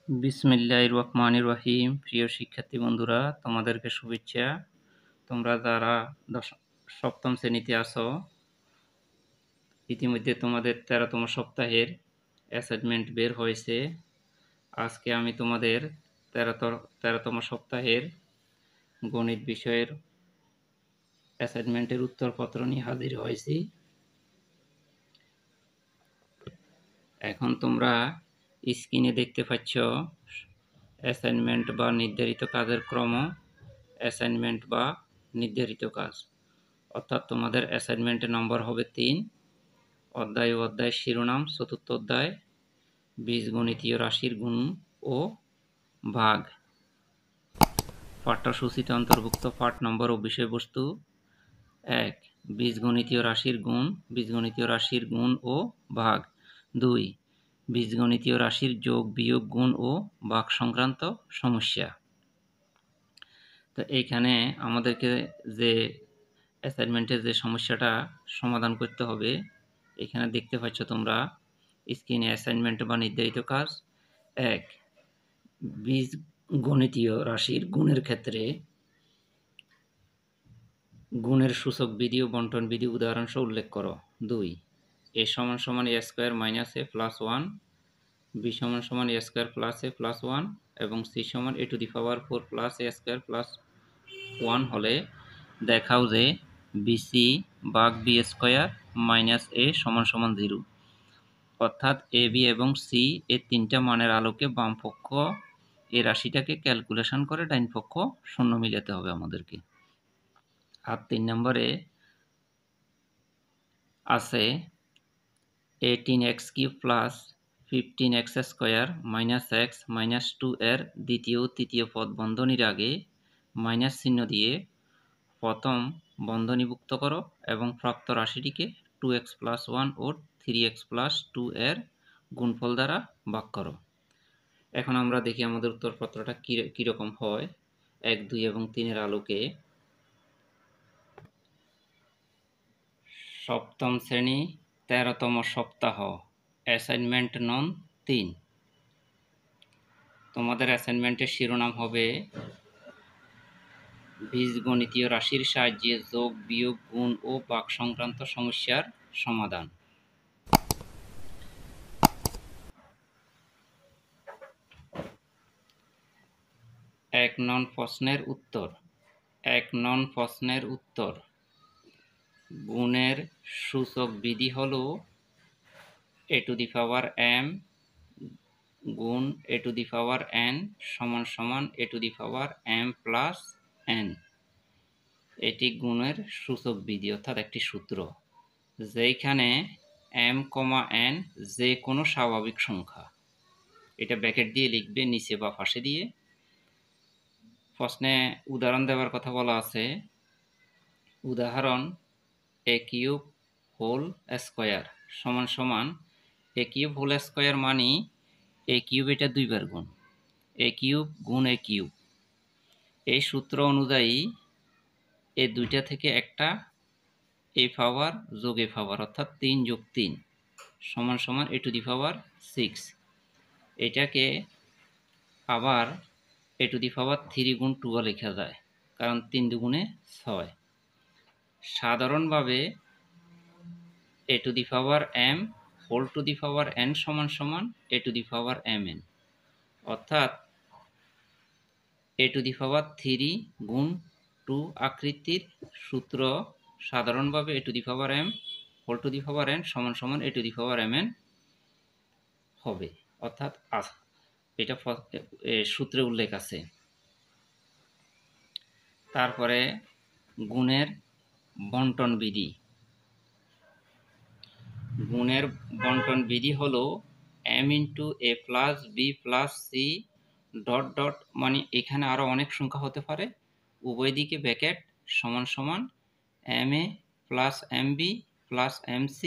বিসমিল্লাহির রহমানির রহিম। প্রিয় শিক্ষার্থী বন্ধুরা, তোমাদেরকে শুভেচ্ছা। তোমরা যারা সপ্তম শ্রেণীতে আছো, ইতিমধ্যে তোমাদের 13তম সপ্তাহের অ্যাসাইনমেন্ট বের হয়েছে। আজকে আমি তোমাদের 13তম সপ্তাহের গণিত বিষয়ের অ্যাসাইনমেন্টের উত্তরপত্র নিয়ে হাজির হয়েছি। এখন তোমরা স্ক্রিনে দেখতে পাচ্ছ অ্যাসাইনমেন্ট বা নির্ধারিত কাজের ক্রম, অ্যাসাইনমেন্ট বা নির্ধারিত কাজ। অর্থাৎ তোমাদের অ্যাসাইনমেন্টের নম্বর হবে 3। অধ্যায় শিরোনাম চতুর্থ অধ্যায়, বীজগণিতীয় রাশির গুণ ও ভাগ। পাঠ্যসূচিতে অন্তর্ভুক্ত পাঠ নম্বর ও বিষয়বস্তু: 1. বীজগণিতীয় রাশির গুণ ও ভাগ। 2. বীজগণিতীয় রাশির যোগ, বিয়োগ, গুণ ও ভাগ সংক্রান্ত সমস্যা। তো এইখানে আমাদেরকে যে অ্যাসাইনমেন্টের যে সমস্যাটা সমাধান করতে হবে, এখানে দেখতে পাচ্ছ তোমরা স্ক্রিনে অ্যাসাইনমেন্ট বা নির্ধারিত কাজ। 1. বীজগণিতীয় রাশির গুণের ক্ষেত্রে গুণের সূচক বিধি ও বণ্টন বিধি উদাহরণসহ উল্লেখ করো। 2. a = a² - a + 1, b = a² + a + 1 এবং c = a⁴ + a² + 1 হলে দেখাও যে bc ভাগ b² - a = 0। অর্থাৎ ab এবং c এর তিনটা মানের আলোকে বাম পক্ষ এই রাশিটাকে ক্যালকুলেশন করে ডাইন পক্ষ শূন্য মিলাতে হবে আমাদেরকে। আর 3 নম্বরে আছে 18x³ + 15x² - x - 2 এর দ্বিতীয় ও তৃতীয় পদ বন্ধনীর আগে মাইনাস চিহ্ন দিয়ে প্রথম বন্ধনীভুক্ত করো এবং প্রাপ্ত রাশিটিকে 2x + 1 ও 3x + 2 এর গুণফল দ্বারা ভাগ করো। এখন আমরা দেখি আমাদের উত্তরপত্রটা কীরকম হয় 1, 2 এবং 3 এর আলোকে। সপ্তম শ্রেণী 13তম সপ্তাহ, অ্যাসাইনমেন্ট নং 3। তোমাদের অ্যাসাইনমেন্টের শিরোনাম হবে বীজগণিতীয় রাশির সাহায্যে যোগ, বিয়োগ, গুণ ও ভাগ সংক্রান্ত সমস্যার সমাধান। এক নং প্রশ্নের উত্তর। গুণের সূচক বিধি হল a⁴m গুণ a⁴n = a⁴m + n। এটি গুণের সূচক বিধি অর্থাৎ একটি সূত্র, যেখানে m, n যে কোনো স্বাভাবিক সংখ্যা। এটা ব্র্যাকেট দিয়ে লিখবে নিচে বা পাশে দিয়ে। প্রশ্নে উদাহরণ দেওয়ার কথা বলা আছে। উদাহরণ a³ whole square = a³ whole square মানে a³ এটা 2 বার গুণ, a³ গুণ a³। এই সূত্র অনুযায়ী এই দুইটা থেকে একটা a⁴ যোগ a⁴ অর্থাৎ 3 + 3 = a⁴6। এটাকে আবার a⁴3 গুণ 2 লেখা যায়, কারণ 3 × 2 = 6। সাধারণভাবে a⁴m whole to the power n = a⁴mn, অর্থাৎ a⁴3 গুণ 2 আকৃতির সূত্র সাধারণভাবে a⁴m whole to the power n = a⁴mn হবে, অর্থাৎ এটা সূত্রে উল্লেখ আছে। তারপরে গুণের বণ্টন বিধি। গুণের বণ্টন বিধি হল m × a + b + c ... মানে এখানে আরো অনেক সংখ্যা হতে পারে, উভয় দিকে ব্র্যাকেট = ma + mb + mc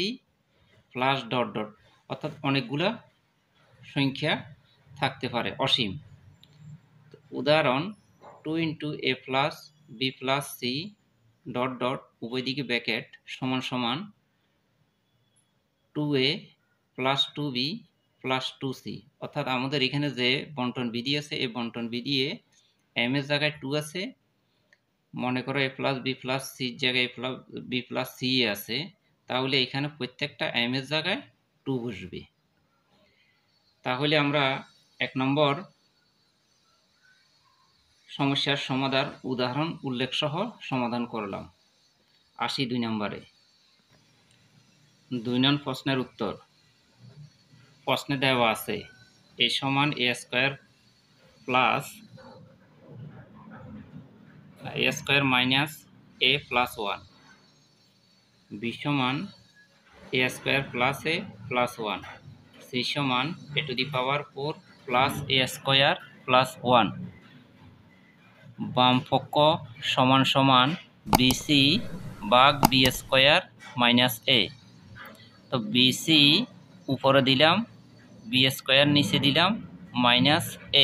+... অর্থাৎ অনেকগুলা সংখ্যা থাকতে পারে, অসীম। উদাহরণ 2 × a + b + c ... উভয় দিকে bracket = 2a + 2b plus 2c, অর্থাৎ আমাদের এখানে যে বন্টন বিধি আছে এই বন্টন বিধি m এর জায়গায় 2 আছে, মনে করো a plus b plus c এর জায়গায় b প্লাস c আছে, তাহলে এখানে প্রত্যেকটা m এর জায়গায় 2 বসবে। তাহলে আমরা 1 নম্বর সমস্যার সমাধান উদাহরণ উল্লেখ সহ সমাধান করলাম। আসি 2 নম্বরে। 2 নং প্রশ্নের উত্তর। প্রশ্নে দেওয়া আছে a সমান a square plus a square minus a plus 1, b সমান a square plus a plus 1, c সমান a to the power 4 plus a square plus 1। বাম পক্ষ সমান সমান bc ভাগ b স্কয়ার মাইনাস a। তো bc উপরে দিলাম, b স্কয়ার নিচে দিলাম, মাইনাস a।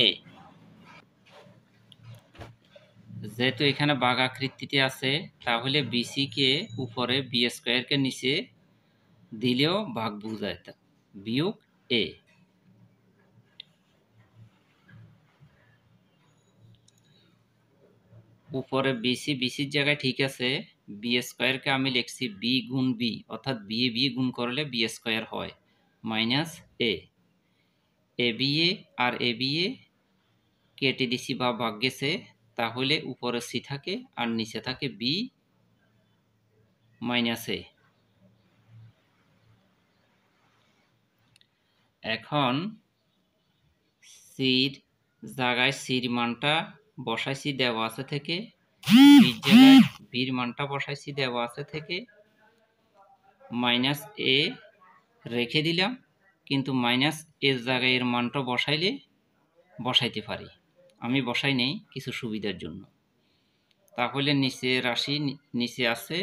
যেহেতু এখানে ভাগ আকৃতিতে আছে তাহলে bc কে উপরে b স্কয়ার কে নিচে দিলেও ভাগ বোঝায়, বিয়োগ a। উপরে বিসির জায়গায় ঠিক আছে, বি স্কয়ারকে আমি লিখছি বি গুণ বি, অর্থাৎ বি এ বি গুণ করলে বি স্কয়ার হয়, minus a. A b a আর এ বি এ কেটে দিছি বা ভাগ গেছে, তাহলে উপরে সি থাকে আর নিচে থাকে বি মাইনাস এ। এখন সির জায়গায় সির মানটা বসাইছি দেওয়া আছে থেকে, বির জায়গায় বির মানটা বসাইছি দেওয়া আছে থেকে, মাইনাস এ রেখে দিলাম, কিন্তু মাইনাস এর জায়গায় এর মানটা বসাইলে বসাইতে পারি, আমি বসাই নেই কিছু সুবিধার জন্য। তাহলে নিচে রাশি নিচে আছে,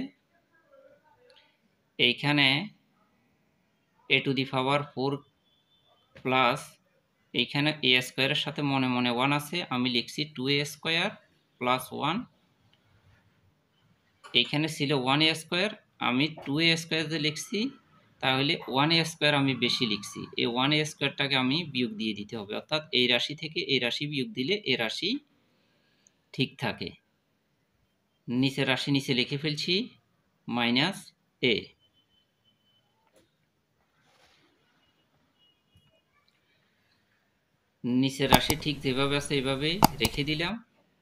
এইখানে এ টু দি পাওয়ার 4 প্লাস এইখানে এ স্কয়ারের সাথে মনে মনে 1 আছে, আমি লিখছি 2a স্কয়ার প্লাস 1। এইখানে ছিল 1a স্কয়ার, আমি 2a স্কয়ার যে লিখছি, তাহলে 1a স্কয়ার আমি বেশি লিখছি, এই 1a স্কয়ারটাকে আমি বিয়োগ দিয়ে দিতে হবে, অর্থাৎ এই রাশি থেকে এই রাশি বিয়োগ দিলে এই রাশি ঠিক থাকে। নিচের রাশি নিচে লিখে ফেলছি, মাইনাস এ। নিচের রাশি ঠিক যেভাবে আছে এইভাবে রেখে দিলাম।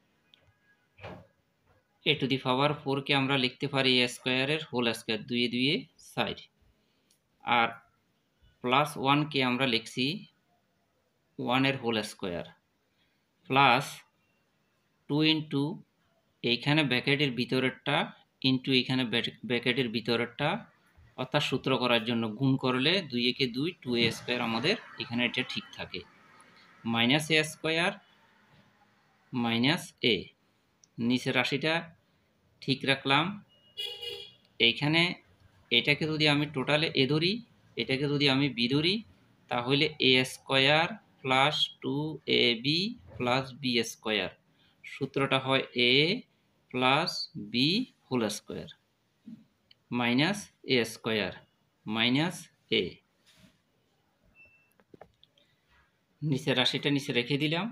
এ টু দি পাওয়ার 4 কে আমরা লিখতে পারি এ স্কয়ারের হোল স্কয়ার, 2 এ 2 এ 4, আর প্লাস 1 কে আমরা লিখছি 1 এর হোল স্কয়ার, প্লাস 2 ইনটু এইখানে ব্র্যাকেটের ভিতরেরটা ইনটু এইখানে ব্র্যাকেটের ভিতরেরটা, অর্থাৎ সূত্র করার জন্য গুণ করলে 2 একে 2, 2a স্কয়ার আমাদের এখানে এটা ঠিক থাকে, minus a square minus a. নিচের রাশিটা ঠিক রাখলাম। এইখানে এটাকে যদি আমি টোটালে এ ধরি, এটাকে যদি আমি বি ধরি, তাহলে a square plus 2ab plus b square, সূত্রটা হয় a plus b whole square minus a square minus a. নিচের রাশিটা নিচে রেখে দিলাম,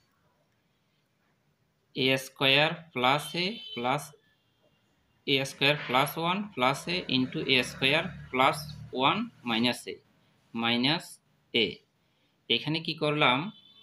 a square plus a plus a square plus 1 plus a into a square plus 1 minus a minus a. এখানে কি করলাম,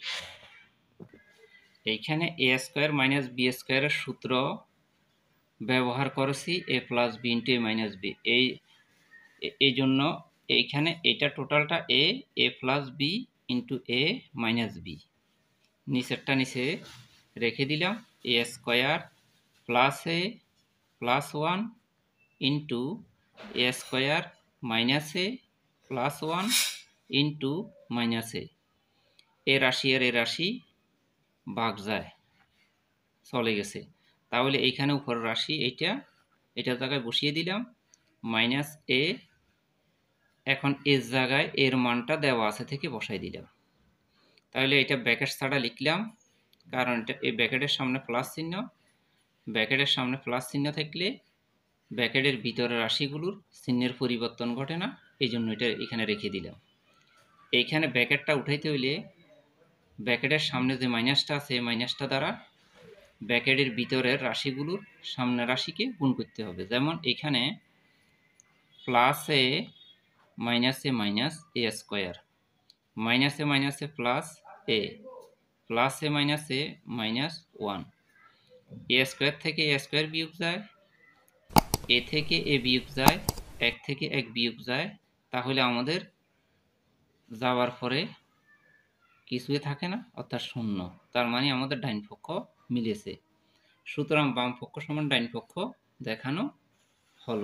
এইখানে এ স্কয়ার মাইনাস বি স্কয়ারের সূত্র ব্যবহার করেছি a plus b into a minus b, এই জন্য এইখানে এটা টোটালটা a plus b into a minus b. নিচেরটা নিচে রেখে দিলাম, a square plus a plus 1 into a square minus a plus 1 into minus a. এ রাশি আর এ রাশি ভাগ যায়, চলে গেছে, তাহলে এইখানে উপরের রাশি এটা জায়গায় বসিয়ে দিলাম, মাইনাস এ। এখন এর জায়গায় এর মানটা দেওয়া আছে থেকে বসাই দিলাম, তাহলে এটা ব্র্যাকেট ছাড়া লিখলাম, কারণ এটা এই ব্র্যাকেটের সামনে প্লাস চিহ্ন, ব্র্যাকেটের সামনে প্লাস চিহ্ন থাকলে ব্র্যাকেটের ভিতরের রাশিগুলোর চিহ্নের পরিবর্তন ঘটে না, এই জন্য এটা এখানে রেখে দিলাম। এইখানে ব্র্যাকেটটা উঠাইতে হইলে ব্র্যাকেটের সামনে যে মাইনাসটা আছে এই মাইনাসটা দ্বারা ব্র্যাকেটের ভিতরের রাশিগুলোর সামনের রাশিকে গুণ করতে হবে। যেমন এখানে plus a minus a square, মাইনাসে প্লাস এ মাইনাসে মাইনাস 1, এ স্কোয়ার থেকে এ স্কোয়ার বিয়োগ যায়, এ থেকে এ বিয়োগ যায়, 1 থেকে 1 বিয়োগ যায়, তাহলে আমাদের যাওয়ার পরে কিছুই থাকে না, অর্থাৎ শূন্য। তার মানে আমাদের ডাইন পক্ষ মিলেছে। সুতরাং বাম পক্ষ সমান ডাইন পক্ষ দেখানো হলো।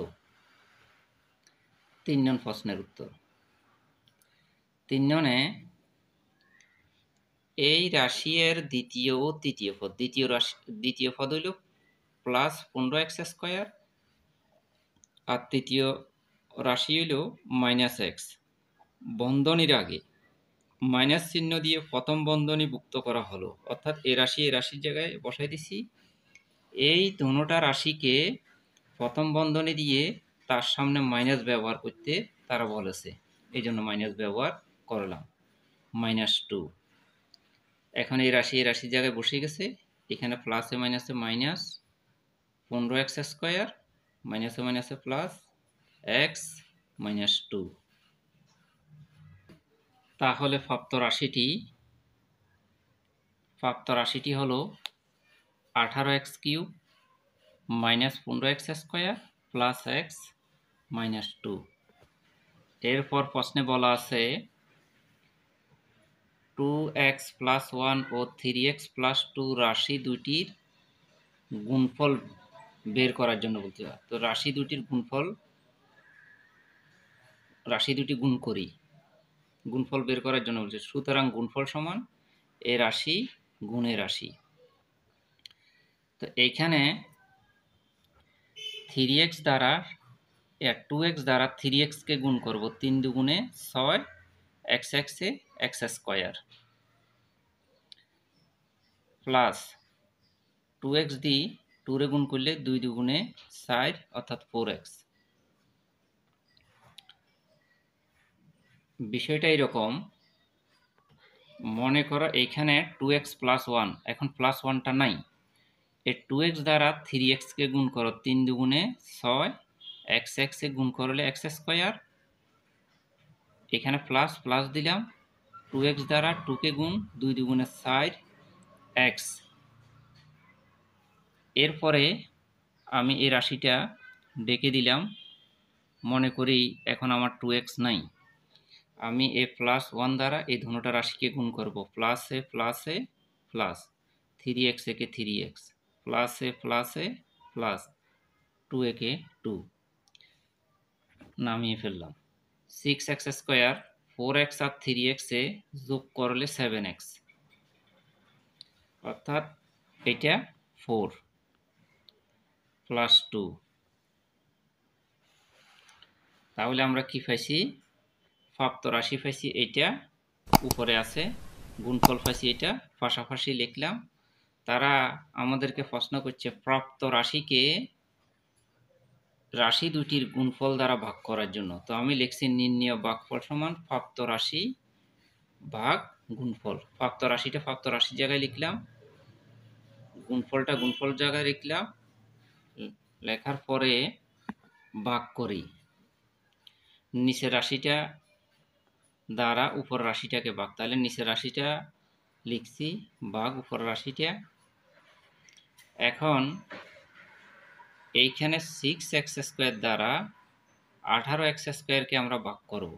3 নং প্রশ্নের উত্তর। 3 ননে এই রাশি এর দ্বিতীয় ও তৃতীয় পদ, দ্বিতীয় পদ হইল প্লাস 15x স্কোয়ার আর তৃতীয় রাশি হইল মাইনাস এক্স। বন্ধনীর আগে মাইনাস চিহ্ন দিয়ে প্রথম বন্ধনী যুক্ত করা হলো, অর্থাৎ এই রাশির জায়গায় বসাই দিছি। এই দুটোটা রাশিকে প্রথম বন্ধনী দিয়ে তার সামনে মাইনাস ব্যবহার করতে তারা বলেছে, এই জন্য মাইনাস ব্যবহার করলাম, -2। এখন এই রাশির জায়গায় বসে গেছে, এখানে প্লাসে মাইনাসে মাইনাস 15x স্কোয়ার, মাইনাসে প্লাস x -2। তাহলে প্রাপ্ত রাশিটি হলো 18x³ minus 15x square plus x -2। এরপর প্রশ্নে বলা আছে 2x + 1 ও 3x + 2 রাশি দুটির গুণফল বের করার জন্য বলতে হয়। তো রাশি দুটি গুণ করি, গুণফল বের করার জন্য বলছে। সুতরাং গুণফল সমান এ রাশি গুণে রাশি। তো এইখানে 3x দ্বারা 2x দ্বারা 3x কে গুণ করব, 3 দুগুণে 6, x এ x স্কোয়ার প্লাস 2x দিয়ে 2 রে গুণ করলে 2 দুগুণে 4 অর্থাৎ 4x। বিষয়টা এরকম, মনে করো এইখানে 2x + 1, এখন প্লাস 1টা নাই, এই 2x দ্বারা 3x কে গুণ করো, 3 দুগুণে 6, x এ গুণ করলে x স্কোয়ার, এখানে প্লাস প্লাস দিলাম, 2x দ্বারা 2 কে গুণ, 2 দুগুণে 4, x। এরপরে আমি এই রাশিটা ডেকে দিলাম, মনে করি এখন আমার 2x নাই, আমি এই +1 দ্বারা এই দুটোটা রাশিকে গুণ করব, প্লাসে প্লাস 3x একে 3x, প্লাসে প্লাস 2 একে 2, নামিয়ে ফেললাম। 6x স্কোয়ার 4x আর 3x এ যোগ করলে 7x, অর্থাৎ এটা 4 + 2। তাহলে আমরা কি পাইছি? প্রাপ্ত রাশি পাইছি এইটা, উপরে আছে, গুণফল পাইছি এটা, পাশাপাশি লিখলাম। তারা আমাদেরকে প্রশ্ন করছে প্রাপ্ত রাশিকে রাশি দুটির গুণফল দ্বারা ভাগ করার জন্য। তো আমি লিখছি নির্ণেয় ভাগফল সমান প্রাপ্ত রাশি ভাগ গুণফল। প্রাপ্ত রাশিটা প্রাপ্ত রাশির জায়গায় লিখলাম, গুণফলটা গুণফল জায়গায় লিখলাম, লেখার পরে ভাগ করি, নিচের রাশিটা দ্বারা উপর রাশিটাকে ভাগ, তাহলে নিচের রাশিটা লিখছি ভাগ উপর রাশিটা। এখন এইখানে 6x² দ্বারা 18x² কে আমরা ভাগ করব।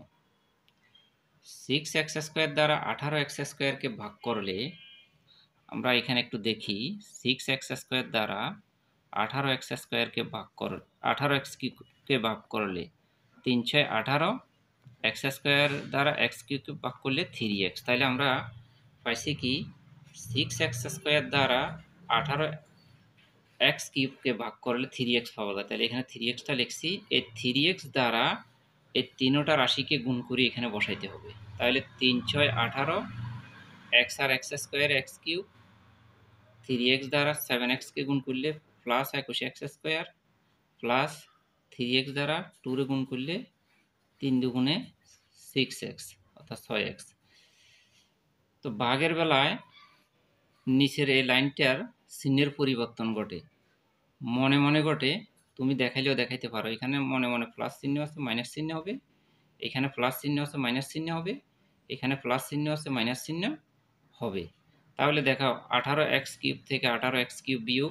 6x² দ্বারা 18x² কে ভাগ করলে আমরা এখানে একটু দেখি, 6x² দ্বারা 18x² কে ভাগ কর, 18x কে ভাগ করলে 3 6 18, x² দ্বারা x³ কে ভাগ করলে 3x। তাহলে আমরা পাইছি কি 6x² দ্বারা 18x³ কে ভাগ করলে 3x পাওয়া যায়। তাহলে এখানে 3xটা লিখছি, এই 3x দ্বারা এই তিনটা রাশিকে গুণ করে এখানে বসাইতে হবে। তাহলে 3 6 18, x আর x² x³ 3x দ্বারা 7x কে গুণ করলে প্লাস 21x² প্লাস 3x দ্বারা 2 রে গুণ করলে 3 দুগুণে 6x অর্থাৎ 6x। তো ভাগের বেলায় নিচের এই লাইনটার চিহ্নের পরিবর্তন ঘটে, মনে মনে ঘটে, তুমি দেখাইলেও দেখাইতে পারো। এখানে মনে মনে প্লাস চিহ্ন আছে, মাইনাস চিহ্ন হবে, এখানে প্লাস চিহ্ন আছে, মাইনাস চিহ্ন হবে, এখানে প্লাস চিহ্ন আছে, মাইনাস চিহ্ন হবে। তাহলে দেখাও 18x³ থেকে 18x³ বিয়োগ,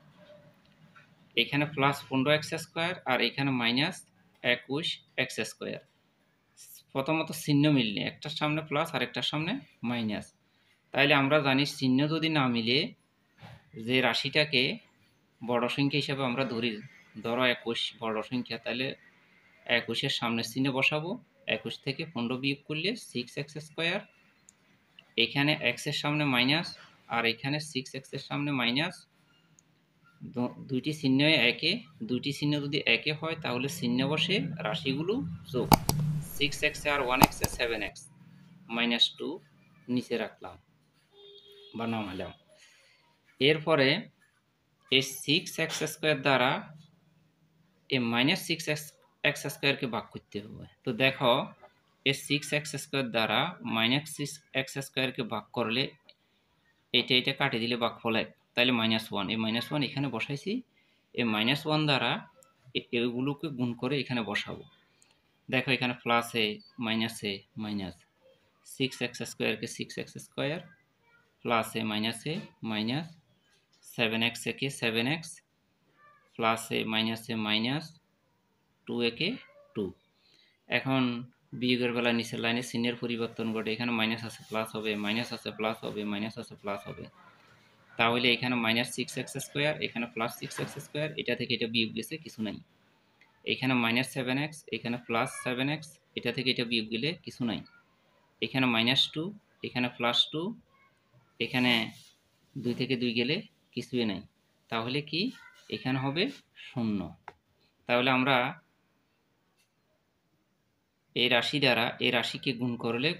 এখানে প্লাস 15x² আর এখানে মাইনাস 21x²। প্রথমত চিহ্ন মিললে, একটার সামনে প্লাস আর একটার সামনে মাইনাস। তাইলে আমরা জানি চিহ্ন যদি না মিলে, যে রাশিটাকে বড় সংখ্যা হিসাবে আমরা ধরি, ধরো 21 বড় সংখ্যা, তাহলে 21-এর সামনে চিহ্ন বসাবো। 21 থেকে 15 বিয়োগ করলে 6x²। এখানে x-এর সামনে মাইনাস আর এখানে 6x এর সামনে মাইনাস। দুইটি চিহ্ন একে, দুইটি চিহ্ন যদি একে হয় তাহলে চিহ্ন বসে রাশিগুলো যোগ। 6x আর 1x 7x, -2 নিচে রাখলাম বা নামালাম। এরপরে এই 6x² দ্বারা এই -6x² কে ভাগ করতে হবে। তো দেখো এই 6x² দ্বারা -6x² কে ভাগ করলে এটা কাটে দিলে ভাগফল 1, তাহলে -1। এই -1 এখানে বসাইছি, এই -1 দ্বারা এগুলোকে গুণ করে এখানে বসাবো। দেখো এখানে প্লাসে মাইনাসে মাইনাস, 6x² কে 6x², প্লাসে মাইনাসে মাইনাস, 7x কে 7x, প্লাসে মাইনাসে মাইনাস, 2 কে 2। এখন বিয়োগের বেলা নিচের লাইনে চিহ্নের পরিবর্তন ঘটে, এখানে মাইনাস আছে প্লাস হবে, মাইনাস আছে প্লাস হবে, মাইনাস আছে প্লাস হবে। তাহলে এখানে -6x², এখানে +6x², এটা থেকে এটা বিয়োগ গেছে, কিছু নাই। এখানে -7x, এখানে +7x, এটা থেকে এটা বিয়োগ গেলে কিছু নাই। এখানে -2, এখানে +2, এখানে 2 থেকে 2 গেলে কিছুই নাই। তাহলে কি এখানে হবে 0। তাহলে আমরা এই রাশি দ্বারা এই রাশিকে গুণ করলে,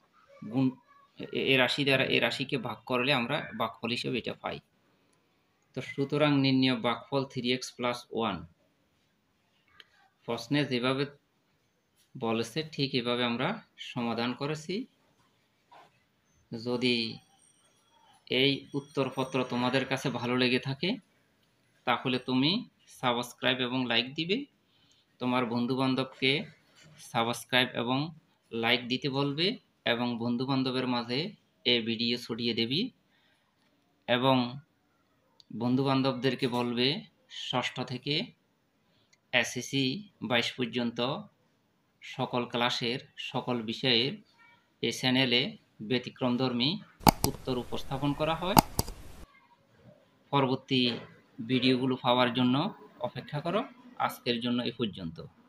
এই রাশি দ্বারা এই রাশিকে ভাগ করলে আমরা ভাগফল হিসেবে এটা পাই। তো সুতরাং নির্ণয় ভাগফল 3x + 1। প্রশ্নে যেভাবে বলেছে ঠিক এভাবে আমরা সমাধান করেছি। যদি এই উত্তরপত্র তোমাদের কাছে ভালো লেগে থাকে তাহলে তুমি সাবস্ক্রাইব এবং লাইক দিবে, তোমার বন্ধুবান্ধবকে সাবস্ক্রাইব এবং লাইক দিতে বলবে এবং বন্ধুবান্ধবের মাঝে এই ভিডিও ছড়িয়ে দেবি এবং বন্ধুবান্ধবদেরকে বলবে ষষ্ঠ থেকে এসএসসি 22 পর্যন্ত সকল ক্লাসের সকল বিষয়ের এই চ্যানেলে ব্যতিক্রমধর্মী উত্তর উপস্থাপন করা হয়। পরবর্তী ভিডিওগুলো পাওয়ার জন্য অপেক্ষা করো। আজকের জন্য এ পর্যন্ত।